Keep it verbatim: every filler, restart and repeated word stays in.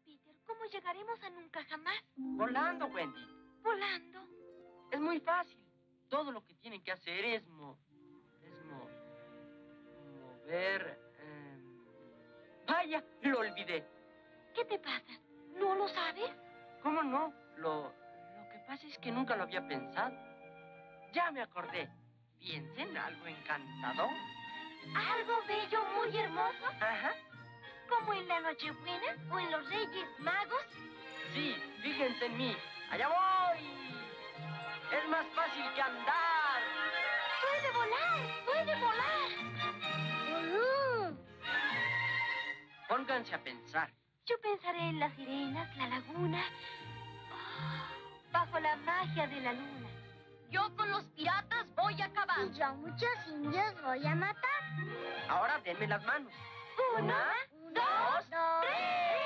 Peter, ¿cómo llegaremos a nunca jamás? Volando, Wendy. ¿Volando? Es muy fácil. Todo lo que tienen que hacer es mo... es mo... mover... Eh... Vaya, lo olvidé. ¿Qué te pasa? ¿No lo sabes? ¿Cómo no? Lo... lo que pasa es que nunca lo había pensado. Ya me acordé. Piensa en algo encantador. ¿Algo bello, muy hermoso? Ajá. ¿Como en la Nochebuena o en los Reyes Magos? Sí, fíjense en mí. ¡Allá voy! Es más fácil que andar. ¡Puede volar! ¡Puede volar! Uh-huh. Pónganse a pensar. Yo pensaré en las sirenas, la laguna, oh, bajo la magia de la luna. Yo con los piratas voy a acabar. Y yo a muchos indios voy a matar. Ahora denme las manos. Una, Una dos, dos, tres.